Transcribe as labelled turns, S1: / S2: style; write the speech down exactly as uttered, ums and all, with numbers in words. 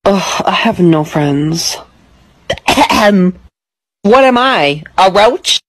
S1: Ugh, I have no friends.
S2: What am I? A roach?